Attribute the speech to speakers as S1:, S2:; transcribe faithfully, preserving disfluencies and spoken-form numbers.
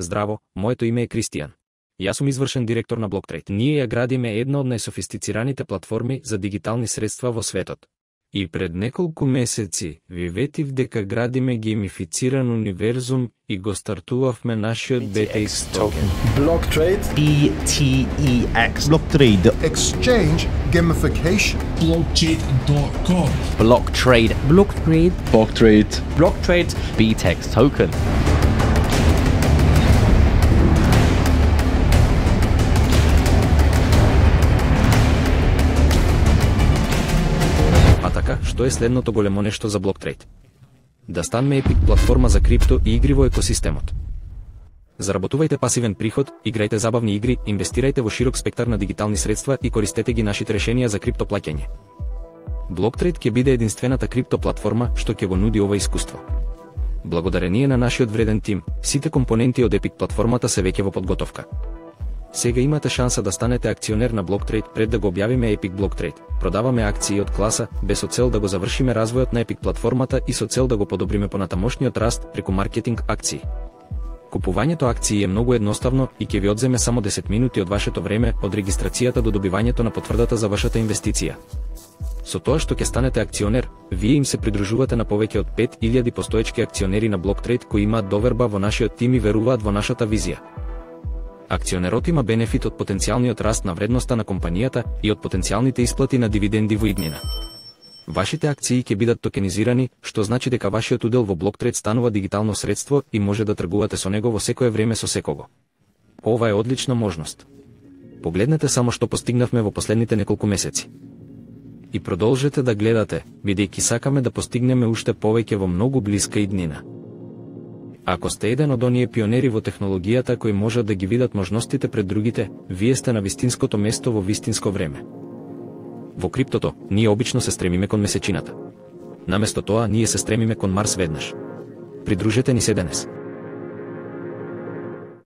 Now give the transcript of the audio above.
S1: Здраво, моето име е Кристијан. Јас сум извршен директор на Blocktrade. Ние ја градиме една од најсофистицираните платформи за дигитални средства во светот. И пред неколку месеци ви ветив дека градиме геймифициран универзум и го стартувавме нашиот би ти екс токен.
S2: Blocktrade.
S3: B T E X. Blocktrade.
S2: Exchange Gamification.
S4: blocktrade dot com.
S3: Blocktrade.
S5: Blocktrade.
S4: Blocktrade.
S3: Blocktrade. B T E X token.
S1: А така, што е следното големо нешто за Blocktrade? Да станеме епик платформа за крипто и игри во екосистемот. Заработувајте пасивен приход, играјте забавни игри, инвестирајте во широк спектар на дигитални средства и користете ги нашите решенија за крипто плаќање. Blocktrade ќе биде единствената крипто платформа што ќе го нуди ова искуство. Благодарение на нашиот вреден тим, сите компоненти од епик платформата се веќе во подготовка. Сега имате шанса да станете акционер на Blocktrade пред да го објавиме Epic Blocktrade. Продаваме акции од класа, без со цел да го завршиме развојот на Epic платформата и со цел да го подобриме понатамошниот раст преку маркетинг акции. Купувањето акции е многу едноставно и ќе ви одземе само десет минути од вашето време од регистрацијата до добивањето на потврдата за вашата инвестиција. Со тоа што ќе станете акционер, вие им се придружувате на повеќе од пет илјади постоечки акционери на Blocktrade кои имаат доверба во нашиот тим и веруваат во нашата визија. Акционерот има бенефит од потенцијалниот раст на вредноста на компанијата и од потенцијалните исплати на дивиденди во иднина. Вашите акции ќе бидат токенизирани, што значи дека вашиот удел во Blocktrade станува дигитално средство и може да тргувате со него во секое време со секого. Ова е одлична можност. Погледнете само што постигнавме во последните неколку месеци. И продолжете да гледате, бидејќи сакаме да постигнеме уште повеќе во многу блиска иднина. Ако сте еден од оние пионери во технологијата кои можат да ги видат можностите пред другите, вие сте на вистинското место во вистинско време. Во криптото, ние обично се стремиме кон месечината. Наместо тоа, ние се стремиме кон Марс веднаш. Придружете ни се денес.